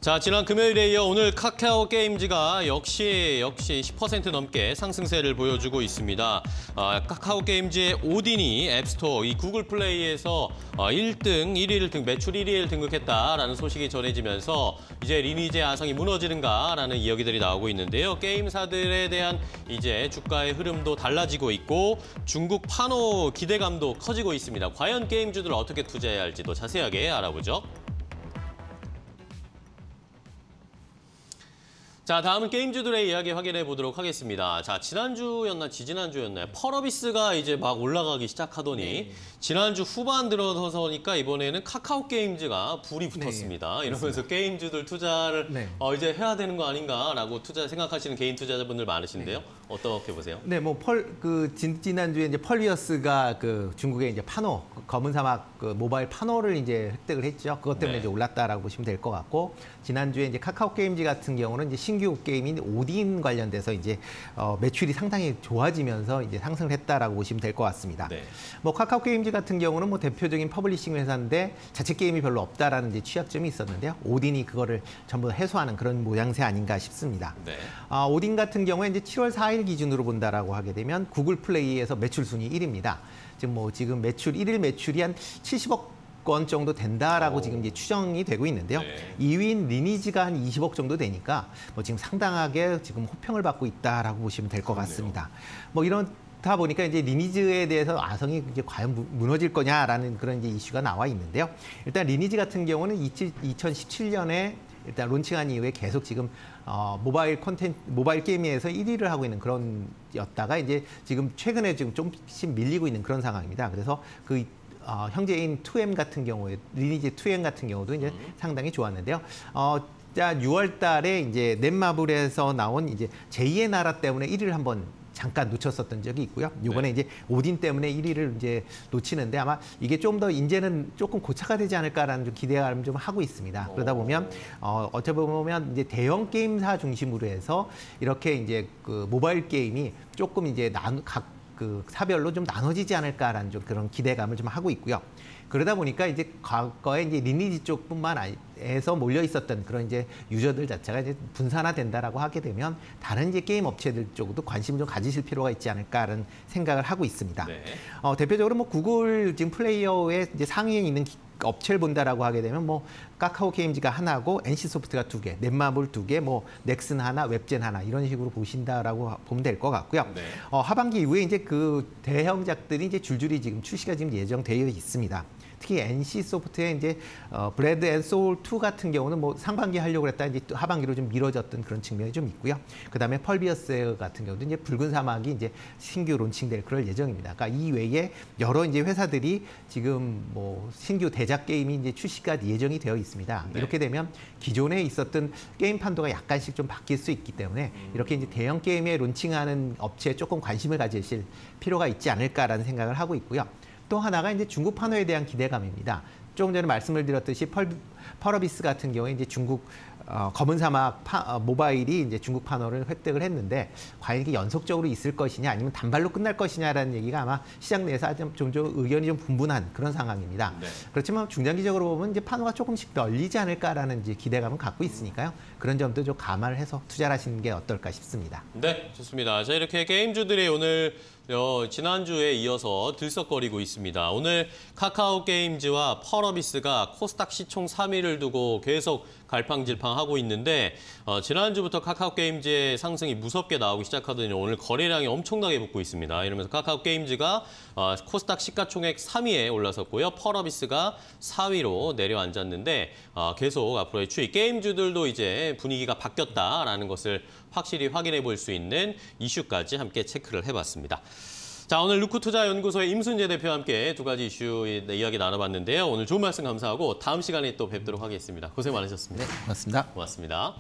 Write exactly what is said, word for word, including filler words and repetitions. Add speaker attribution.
Speaker 1: 자, 지난 금요일에 이어 오늘 카카오 게임즈가 역시 역시 십 퍼센트 넘게 상승세를 보여주고 있습니다. 어, 카카오 게임즈의 오딘이 앱스토어, 이 구글 플레이에서 어, 일 등, 일 위를 등, 매출 일 위를 등극했다라는 소식이 전해지면서 이제 리니지의 아성이 무너지는가라는 이야기들이 나오고 있는데요. 게임사들에 대한 이제 주가의 흐름도 달라지고 있고 중국 판호 기대감도 커지고 있습니다. 과연 게임주들 어떻게 투자해야 할지도 자세하게 알아보죠. 자, 다음은 게임주들의 이야기 확인해 보도록 하겠습니다. 자, 지난주였나 지지난주였나요? 펄어비스가 이제 막 올라가기 시작하더니 네. 지난주 후반 들어서니까 이번에는 카카오 게임즈가 불이 붙었습니다. 네, 이러면서 그렇습니다. 게임주들 투자를 네. 어, 이제 해야 되는 거 아닌가라고 투자 생각하시는 개인 투자자분들 많으신데요. 네. 어떻게 보세요?
Speaker 2: 네, 뭐 펄 그 지난주에 이제 펄비어스가 그 중국의 이제 파노 검은 사막 그 모바일 파노를 이제 획득을 했죠. 그것 때문에 네. 이제 올랐다라고 보시면 될 것 같고 지난주에 이제 카카오 게임즈 같은 경우는 이제 신규 게임인 오딘 관련돼서 이제 어, 매출이 상당히 좋아지면서 이제 상승을 했다라고 보시면 될 것 같습니다. 네. 뭐 카카오 게임즈 같은 경우는 뭐 대표적인 퍼블리싱 회사인데 자체 게임이 별로 없다라는 이제 취약점이 있었는데요. 오딘이 그거를 전부 해소하는 그런 모양새 아닌가 싶습니다. 네. 어, 오딘 같은 경우에 이제 칠월 사일 기준으로 본다라고 하게 되면 구글 플레이에서 매출 순위 일 위입니다. 지금 뭐 지금 매출 일 일 매출이 한 칠십억 건 정도 된다라고 오. 지금 이제 추정이 되고 있는데요. 네. 이 위인 리니지가 한 이십억 정도 되니까 뭐 지금 상당하게 지금 호평을 받고 있다라고 보시면 될 것 같습니다. 뭐 이렇다 보니까 이제 리니지에 대해서 아성이 이제 과연 무너질 거냐라는 그런 이제 이슈가 나와 있는데요. 일단 리니지 같은 경우는 이천십칠 년에 일단 론칭한 이후에 계속 지금 어, 모바일 콘텐츠, 모바일 게임에서 일 위를 하고 있는 그런 였다가 이제 지금 최근에 지금 좀씩 밀리고 있는 그런 상황입니다. 그래서 그 어, 형제인 투엠 같은 경우에 리니지 투엠 같은 경우도 이제 음. 상당히 좋았는데요. 어, 자, 유월 달에 이제 넷마블에서 나온 이제 제이의 나라 때문에 일 위를 한번 잠깐 놓쳤었던 적이 있고요. 이번에 네. 이제 오딘 때문에 일 위를 이제 놓치는데 아마 이게 좀 더 이제는 조금 고착화 되지 않을까라는 좀 기대감을 좀 하고 있습니다. 오. 그러다 보면 어, 어찌 보면 이제 대형 게임사 중심으로 해서 이렇게 이제 그 모바일 게임이 조금 이제 나누 각 그 사별로 좀 나눠지지 않을까라는 좀 그런 기대감을 좀 하고 있고요. 그러다 보니까 이제 과거에 이제 리니지 쪽뿐만 아니라서 몰려 있었던 그런 이제 유저들 자체가 이제 분산화된다라고 하게 되면 다른 이제 게임 업체들 쪽도 관심을 좀 가지실 필요가 있지 않을까라는 생각을 하고 있습니다. 네. 어, 대표적으로 뭐 구글 지금 플레이어의 이제 상위에 있는 업체를 본다라고 하게 되면 뭐 카카오 게임즈가 하나고 엔씨소프트가 두 개, 넷마블 두 개, 뭐 넥슨 하나, 웹젠 하나 이런 식으로 보신다라고 보면 될 것 같고요. 네. 어, 하반기 이후에 이제 그 대형작들이 이제 줄줄이 지금 출시가 지금 예정되어 있습니다. 특히 엔씨소프트의 이제 어, 브레드 앤 소울 투 같은 경우는 뭐 상반기 하려고 했다 이제 또 하반기로 좀 미뤄졌던 그런 측면이 좀 있고요. 그다음에 펄비어스 같은 경우도 이제 붉은 사막이 이제 신규 론칭될 그럴 예정입니다. 그러니까 이 외에 여러 이제 회사들이 지금 뭐 신규 대작 게임이 이제 출시가 예정이 되어 있습니다. 네. 이렇게 되면 기존에 있었던 게임 판도가 약간씩 좀 바뀔 수 있기 때문에 음. 이렇게 이제 대형 게임에 론칭하는 업체에 조금 관심을 가지실 필요가 있지 않을까라는 생각을 하고 있고요. 또 하나가 이제 중국 판호에 대한 기대감입니다. 조금 전에 말씀을 드렸듯이 펄, 펄어비스 같은 경우에 이제 중국 어, 검은 사막 파, 어, 모바일이 이제 중국 판호를 획득을 했는데 과연 이게 연속적으로 있을 것이냐 아니면 단발로 끝날 것이냐라는 얘기가 아마 시장 내에서 좀, 좀, 좀 의견이 좀 분분한 그런 상황입니다. 네. 그렇지만 중장기적으로 보면 이제 판호가 조금씩 널리지 않을까라는 이제 기대감을 갖고 있으니까요. 그런 점도 좀 감안을 해서 투자를 하시는 게 어떨까 싶습니다.
Speaker 1: 네, 좋습니다. 자, 이렇게 게임주들이 오늘 어, 지난주에 이어서 들썩거리고 있습니다. 오늘 카카오 게임즈와 펄어비스가 코스닥 시총 삼 위를 두고 계속 갈팡질팡하고 있는데 어, 지난주부터 카카오 게임즈의 상승이 무섭게 나오기 시작하더니 오늘 거래량이 엄청나게 붙고 있습니다. 이러면서 카카오 게임즈가 어, 코스닥 시가총액 삼 위에 올라섰고요. 펄어비스가 사 위로 내려앉았는데 어, 계속 앞으로의 추이 게임주들도 이제 분위기가 바뀌었다라는 것을 확실히 확인해 볼 수 있는 이슈까지 함께 체크를 해봤습니다. 자, 오늘 루크투자연구소의 임순재 대표와 함께 두 가지 이슈 이야기 나눠봤는데요. 오늘 좋은 말씀 감사하고 다음 시간에 또 뵙도록 하겠습니다. 고생 많으셨습니다.
Speaker 2: 네, 고맙습니다.
Speaker 1: 고맙습니다.